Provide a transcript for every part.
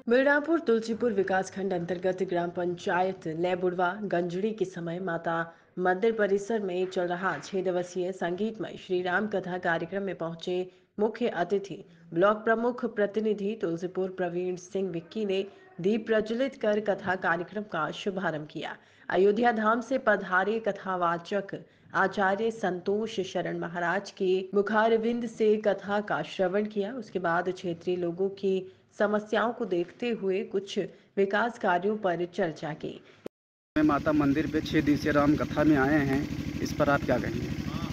मिर्जापुर तुलसीपुर विकासखंड अंतर्गत ग्राम पंचायत लेबुड़वा गंजड़ी के समय माता मंदिर परिसर में चल रहा 6 दिवसीय संगीतमय श्री राम कथा कार्यक्रम में पहुंचे मुख्य अतिथि ब्लॉक प्रमुख प्रतिनिधि तुलसीपुर प्रवीण सिंह विक्की ने दीप प्रज्वलित कर कथा कार्यक्रम का शुभारंभ किया। अयोध्या धाम से पधारे कथावाचक आचार्य संतोष शरण महाराज के मुखारविंद से कथा का श्रवण किया। उसके बाद क्षेत्रीय लोगों की समस्याओं को देखते हुए कुछ विकास कार्यों पर चर्चा की। माता मंदिर पे 6 दिवसीय राम कथा में आए हैं, इस पर आप क्या कहेंगे?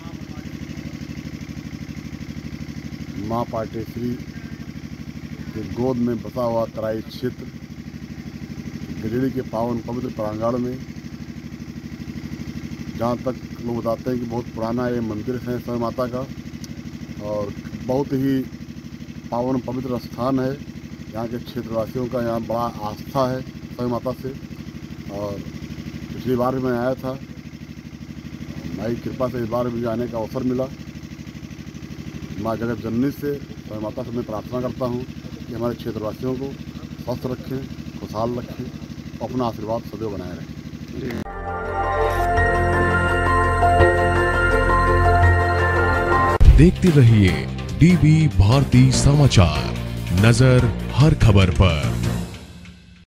माँ पाटेश्वरी के गोद में बसा हुआ तराई क्षेत्र गंजड़ी के पावन पवित्र प्रांगण में, जहाँ तक लोग बताते हैं कि बहुत पुराना ये मंदिर है समय माता का और बहुत ही पावन पवित्र स्थान है। यहाँ के क्षेत्रवासियों का यहाँ बड़ा आस्था है समय माता से। और पिछली बार भी मैं आया था, माई कृपा से इस बार मुझे आने का अवसर मिला। माँ जगत जननी से समय माता से मैं प्रार्थना करता हूँ कि हमारे क्षेत्रवासियों को स्वस्थ रखें, खुशहाल रखें, अपना आशीर्वाद सदैव बनाए रखें। देखते रहिए डीवी भारती समाचार, नजर हर खबर पर।